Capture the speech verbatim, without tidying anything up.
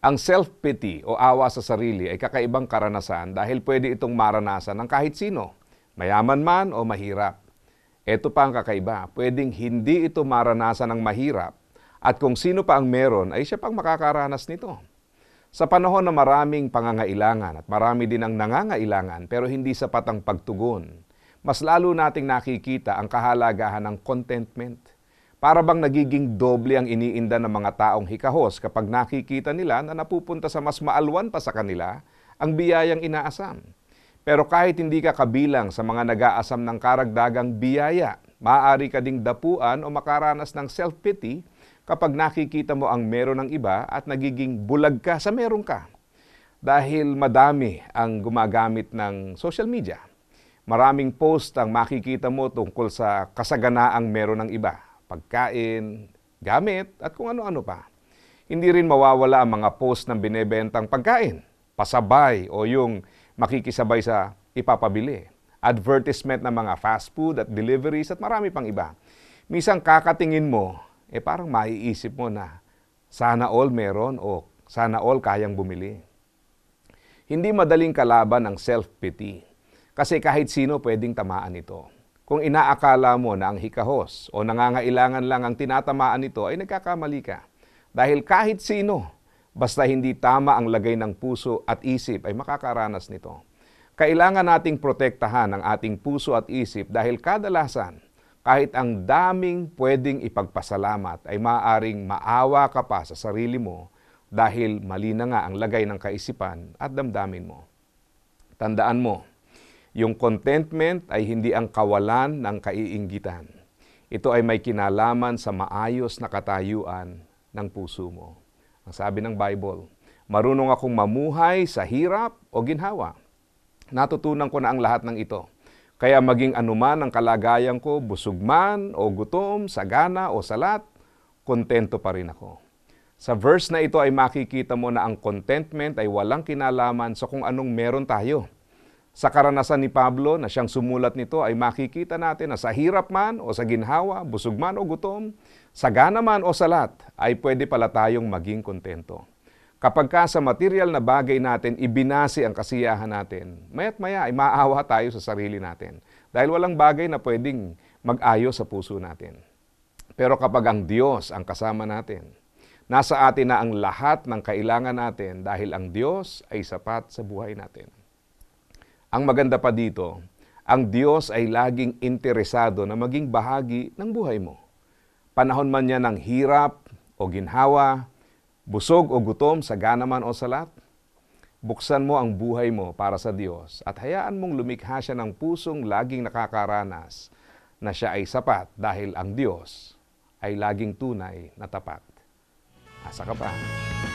Ang self-pity o awa sa sarili ay kakaibang karanasan dahil pwede itong maranasan ng kahit sino, mayaman man o mahirap. Ito pa ang kakaiba, pwedeng hindi ito maranasan ng mahirap at kung sino pa ang meron ay siya pang makakaranas nito. Sa panahon na maraming pangangailangan at marami din ang nangangailangan pero hindi sapat ang pagtugon, mas lalo nating nakikita ang kahalagahan ng contentment. Para bang nagiging doble ang iniinda ng mga taong hikahos kapag nakikita nila na napupunta sa mas maalwan pa sa kanila ang biyayang inaasam. Pero kahit hindi ka kabilang sa mga nag-aasam ng karagdagang biyaya, maaari ka ding dapuan o makaranas ng self-pity kapag nakikita mo ang meron ng iba at nagiging bulag ka sa meron ka. Dahil madami ang gumagamit ng social media. Maraming post ang makikita mo tungkol sa kasaganaang meron ng iba. Pagkain, gamit, at kung ano-ano pa. Hindi rin mawawala ang mga post ng binebentang pagkain, pasabay o yung makikisabay sa ipapabili. Advertisement ng mga fast food at deliveries at marami pang iba. Minsan kakatingin mo, eh parang maiisip mo na sana all meron o sana all kayang bumili. Hindi madaling kalaban ang self-pity kasi kahit sino pwedeng tamaan ito. Kung inaakala mo na ang hikahos o nangangailangan lang ang tinatamaan nito ay nagkakamali ka. Dahil kahit sino, basta hindi tama ang lagay ng puso at isip ay makakaranas nito. Kailangan nating protektahan ang ating puso at isip dahil kadalasan, kahit ang daming pwedeng ipagpasalamat ay maaaring maawa ka pa sa sarili mo dahil mali na nga ang lagay ng kaisipan at damdamin mo. Tandaan mo, yung contentment ay hindi ang kawalan ng kaiinggitan. Ito ay may kinalaman sa maayos na katayuan ng puso mo. Ang sabi ng Bible, marunong akong mamuhay sa hirap o ginhawa. Natutunan ko na ang lahat ng ito. Kaya maging anuman ang kalagayan ko, busog man o gutom, sagana o salat, kontento pa rin ako. Sa verse na ito ay makikita mo na ang contentment ay walang kinalaman sa kung anong meron tayo. Sa karanasan ni Pablo na siyang sumulat nito ay makikita natin na sa hirap man o sa ginhawa, busog man o gutom, sagana man o salat, ay pwede pala tayong maging kontento. Kapag ka sa material na bagay natin, ibinasi ang kasiyahan natin, maya't maya ay maawa tayo sa sarili natin. Dahil walang bagay na pwedeng mag-ayos sa puso natin. Pero kapag ang Diyos ang kasama natin, nasa atin na ang lahat ng kailangan natin dahil ang Diyos ay sapat sa buhay natin. Ang maganda pa dito, ang Diyos ay laging interesado na maging bahagi ng buhay mo. Panahon man niya ng hirap o ginhawa, busog o gutom, sagana man o salat, buksan mo ang buhay mo para sa Diyos at hayaan mong lumikha siya ng pusong laging nakakaranas na siya ay sapat dahil ang Diyos ay laging tunay na tapat. Asa ka pa?